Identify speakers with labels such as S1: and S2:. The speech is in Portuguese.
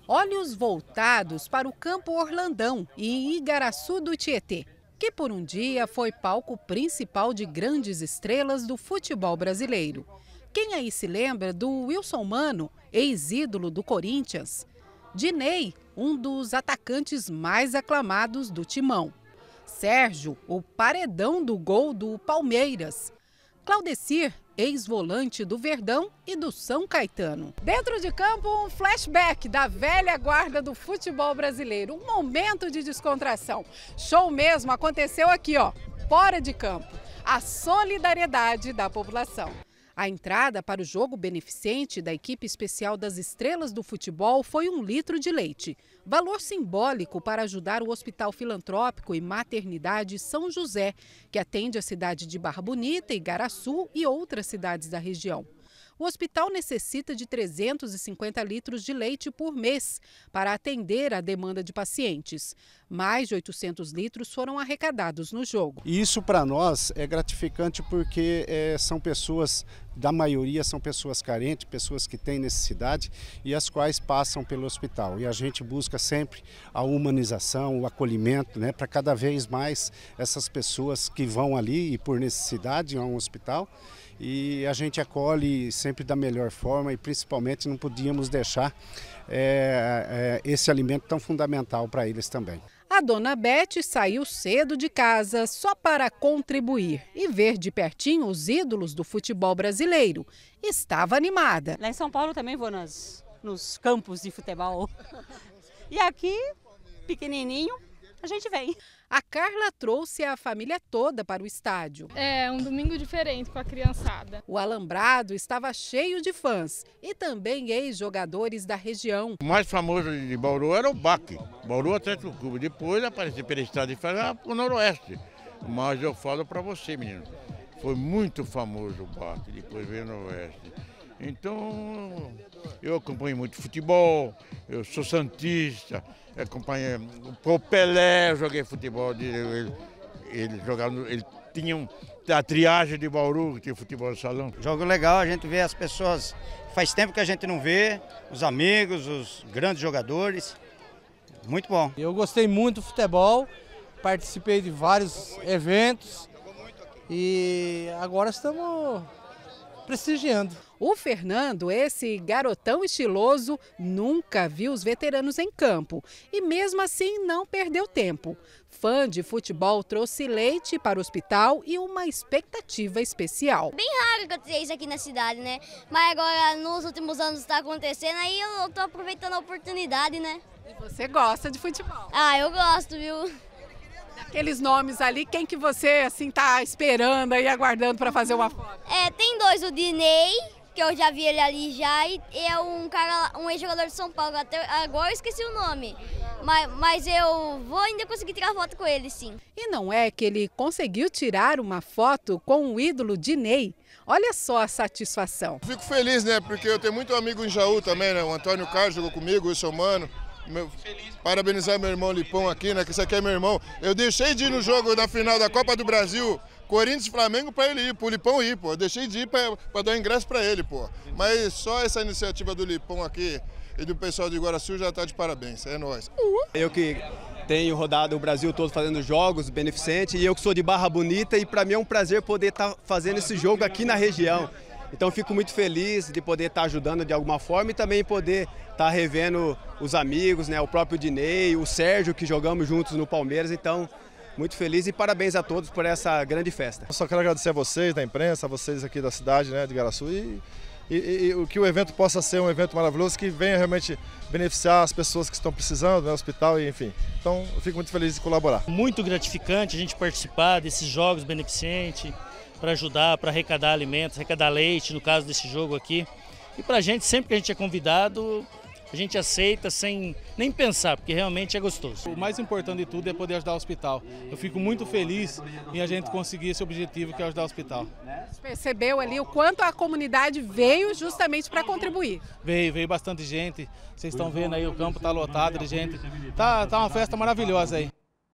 S1: Olhos voltados para o Campo Orlandão e em Igaraçu do Tietê, que por um dia foi palco principal de grandes estrelas do futebol brasileiro. Quem aí se lembra do Wilson Mano, ex-ídolo do Corinthians? Dinei, um dos atacantes mais aclamados do Timão. Sérgio, o paredão do gol do Palmeiras. Claudecir, ex-volante do Verdão e do São Caetano. Dentro de campo, um flashback da velha guarda do futebol brasileiro. Um momento de descontração. Show mesmo aconteceu aqui, ó, fora de campo. A solidariedade da população. A entrada para o jogo beneficente da equipe especial das estrelas do futebol foi 1 litro de leite. Valor simbólico para ajudar o Hospital Filantrópico e Maternidade São José, que atende a cidade de Barra Bonita, Igaraçu e outras cidades da região. O hospital necessita de 350 litros de leite por mês para atender a demanda de pacientes. Mais de 800 litros foram arrecadados no jogo.
S2: E isso para nós é gratificante porque são pessoas, da maioria são pessoas carentes, pessoas que têm necessidade e as quais passam pelo hospital. E a gente busca sempre a humanização, o acolhimento, né, para cada vez mais essas pessoas que vão ali e por necessidade a um hospital. E a gente acolhe sempre da melhor forma e principalmente não podíamos deixar esse alimento tão fundamental para eles também.
S1: A dona Beth saiu cedo de casa só para contribuir e ver de pertinho os ídolos do futebol brasileiro. Estava animada.
S3: Lá em São Paulo também vou nos campos de futebol. E aqui, pequenininho, a gente vem.
S1: A Carla trouxe a família toda para o estádio.
S4: É um domingo diferente com a criançada.
S1: O alambrado estava cheio de fãs e também ex-jogadores da região.
S5: O mais famoso de Bauru era o BAC, Bauru Atlético Clube. Depois apareceu pela estrada de ferro para o Noroeste. Mas eu falo para você, menino, foi muito famoso o BAC, depois veio o Noroeste. Então, eu acompanho muito futebol, eu sou santista, acompanhei o Pelé, joguei futebol, ele tinha a triagem de Bauru, que tinha futebol de salão.
S6: Jogo legal, a gente vê as pessoas, faz tempo que a gente não vê, os amigos, os grandes jogadores, muito bom.
S7: Eu gostei muito do futebol, participei de vários eventos e agora estamos prestigiando.
S1: O Fernando, esse garotão estiloso, nunca viu os veteranos em campo e mesmo assim não perdeu tempo. Fã de futebol trouxe leite para o hospital e uma expectativa especial.
S8: Bem raro acontecer isso aqui na cidade, né? Mas agora nos últimos anos está acontecendo, aí eu tô aproveitando a oportunidade, né?
S1: E você gosta de futebol?
S8: Ah, eu gosto, viu?
S1: Aqueles nomes ali, quem que você assim tá esperando e aguardando para fazer uma foto?
S8: Tem dois, o Dinei, que eu já vi ele ali já, e é um ex-jogador de São Paulo, até agora eu esqueci o nome. Mas eu vou ainda conseguir tirar foto com ele, sim.
S1: E não é que ele conseguiu tirar uma foto com o ídolo Dinei? Olha só a satisfação.
S9: Fico feliz, né, porque eu tenho muito amigo em Jaú também, né, o Antônio Carlos jogou comigo, o Wilson Mano. Parabenizar meu irmão Lipão aqui, né, que esse aqui é meu irmão. Eu deixei de ir no jogo da final da Copa do Brasil, Corinthians e Flamengo, para ele ir, pro Lipão ir, pô. Eu deixei de ir para dar ingresso para ele, pô. Mas só essa iniciativa do Lipão aqui e do pessoal de Igaraçu já tá de parabéns, é nóis.
S10: Eu que tenho rodado o Brasil todo fazendo jogos beneficentes e eu que sou de Barra Bonita e para mim é um prazer poder estar fazendo esse jogo aqui na região. Então fico muito feliz de poder estar ajudando de alguma forma e também poder estar revendo os amigos, né, o próprio Dinei, o Sérgio, que jogamos juntos no Palmeiras. Então, muito feliz e parabéns a todos por essa grande festa.
S11: Eu só quero agradecer a vocês da imprensa, a vocês aqui da cidade, né, de Igaraçu e o que o evento possa ser um evento maravilhoso que venha realmente beneficiar as pessoas que estão precisando, né, hospital e enfim. Então, eu fico muito feliz de colaborar.
S12: Muito gratificante a gente participar desses jogos beneficentes, para ajudar, para arrecadar alimentos, arrecadar leite, no caso desse jogo aqui. E para a gente, sempre que a gente é convidado, a gente aceita sem nem pensar, porque realmente é gostoso.
S7: O mais importante de tudo é poder ajudar o hospital. Eu fico muito feliz em a gente conseguir esse objetivo, que é ajudar o hospital.
S1: Você percebeu ali o quanto a comunidade veio justamente para contribuir?
S7: Veio bastante gente. Vocês estão vendo aí, o campo está lotado de gente. Tá uma festa maravilhosa aí.